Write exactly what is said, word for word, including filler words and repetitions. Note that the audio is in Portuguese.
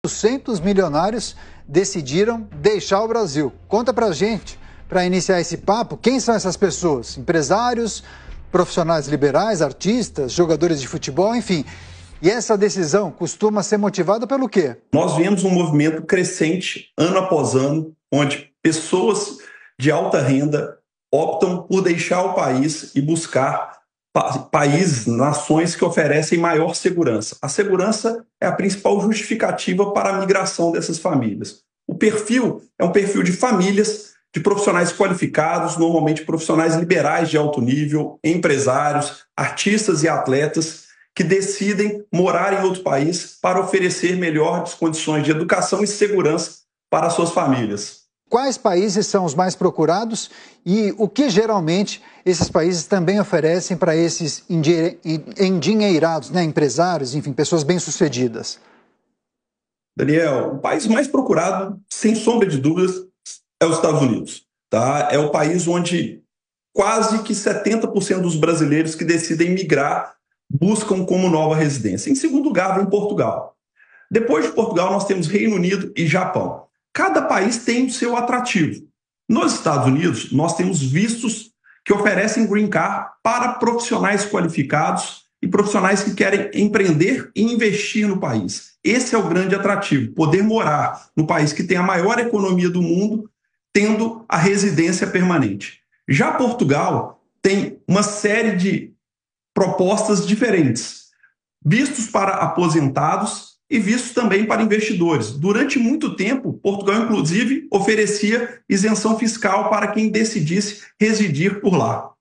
oitocentos milionários decidiram deixar o Brasil. Conta pra gente, para iniciar esse papo, quem são essas pessoas? Empresários, profissionais liberais, artistas, jogadores de futebol, enfim. E essa decisão costuma ser motivada pelo quê? Nós vemos um movimento crescente, ano após ano, onde pessoas de alta renda optam por deixar o país e buscar pa- países, nações que oferecem maior segurança. A segurança é a principal justificativa para a migração dessas famílias. O perfil é um perfil de famílias, de profissionais qualificados, normalmente profissionais liberais de alto nível, empresários, artistas e atletas, que decidem morar em outro país para oferecer melhores condições de educação e segurança para suas famílias. Quais países são os mais procurados e o que geralmente esses países também oferecem para esses endinheirados, né, empresários, enfim, pessoas bem-sucedidas? Daniel, o país mais procurado, sem sombra de dúvidas, é os Estados Unidos. Tá? É o país onde quase que setenta por cento dos brasileiros que decidem migrar buscam como nova residência. Em segundo lugar, vem Portugal. Depois de Portugal, nós temos Reino Unido e Japão. Cada país tem o seu atrativo. Nos Estados Unidos, nós temos vistos que oferecem green card para profissionais qualificados e profissionais que querem empreender e investir no país. Esse é o grande atrativo, poder morar no país que tem a maior economia do mundo, tendo a residência permanente. Já Portugal tem uma série de propostas diferentes, vistos para aposentados e vistos também para investidores. Durante muito tempo, Portugal, inclusive, oferecia isenção fiscal para quem decidisse residir por lá.